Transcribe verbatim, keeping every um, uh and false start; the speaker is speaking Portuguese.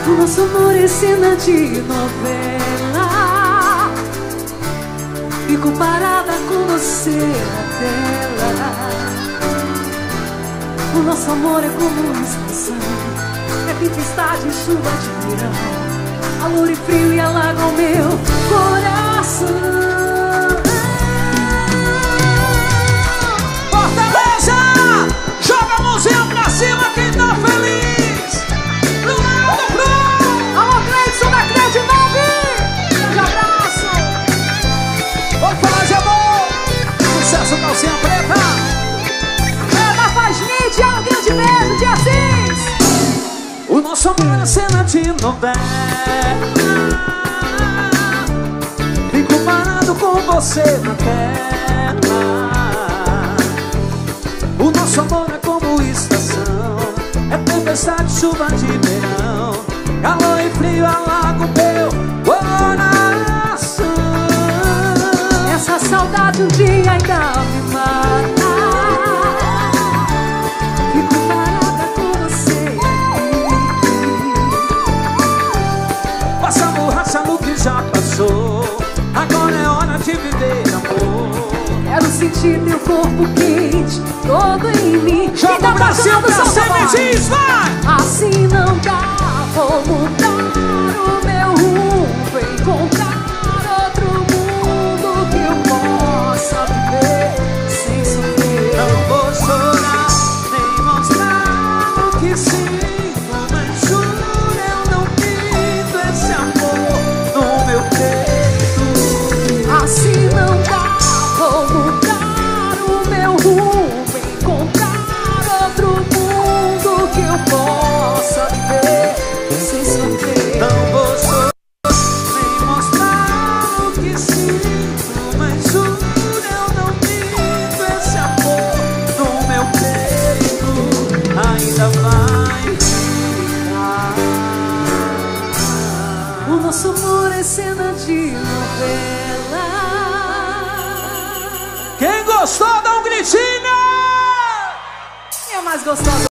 O nosso amor é cena de novela, fico parada com você na tela. O nosso amor é como uma explosão, é tempestade, chuva de verão, calor e frio e alaga o meu coração. Fortaleza! Joga a mãozinha pra cima quem tá feliz! Pro lado, pro! Alô, Cleidson da Cleide nove! Um abraço! Vamos falar de amor! Sucesso, calcinha preta! Ela faz mídia, um grande beijo de Assis! O nosso amor é cena de novela, fico parado com você na tela. O nosso amor é como estação, é tempestade, chuva de verão, calor e frio alaga o meu coração. Essa saudade um dia ainda me mata. Fico parada com você aqui. Passa a borracha no que já passou, agora é hora de viver amor. Quero sentir teu corpo quente, todo em mim. Joga o Brasil pra cima e diz, vai! Assim não dá, vou mudar o meu rumo, encontrar outro mundo que eu possa viver sem sofrer. Não vou chorar, nem mostrar o que sinto, mas juro eu não pinto esse amor no meu peito. Assim não dá, vou mudar o meu rumo, encontrar outro mundo que eu possa viver sem sofrer. Não vou chorar, nem mostrar o que sinto, mas juro eu não pinto esse amor no meu peito. Ainda vai ficar. O nosso amor é cena de novela. Quem gostou, dá um gritinho! É a mais gostosa.